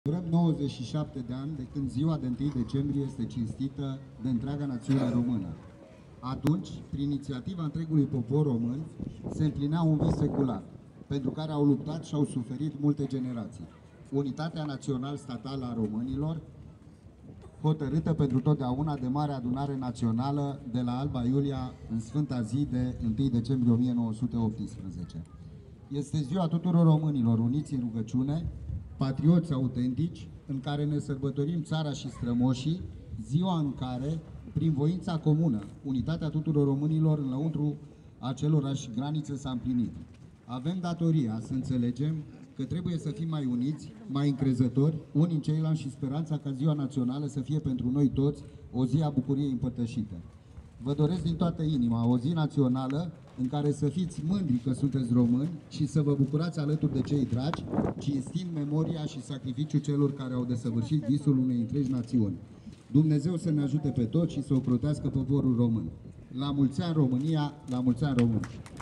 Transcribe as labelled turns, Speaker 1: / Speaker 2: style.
Speaker 1: Sărbătorăm 97 de ani de când ziua de 1 decembrie este cinstită de întreaga națiune română. Atunci, prin inițiativa întregului popor român, se împlinea un vis secular, pentru care au luptat și au suferit multe generații. Unitatea național-statală a românilor, hotărâtă pentru totdeauna de Marea Adunare Națională de la Alba Iulia în sfânta zi de 1 decembrie 1918. Este ziua tuturor românilor uniți în rugăciune, patrioți autentici, în care ne sărbătorim țara și strămoșii, ziua în care, prin voința comună, unitatea tuturor românilor în lăuntru acelorași granițe s-a împlinit. Avem datoria să înțelegem că trebuie să fim mai uniți, mai încrezători, unii în ceilalți și speranța ca ziua națională să fie pentru noi toți o zi a bucuriei împărtășite. Vă doresc din toată inima o zi națională în care să fiți mândri că sunteți români și să vă bucurați alături de cei dragi, cinstind memoria și sacrificiul celor care au desăvârșit visul unei întregi națiuni. Dumnezeu să ne ajute pe toți și să ocrotească poporul român. La mulți ani România, la mulți ani români!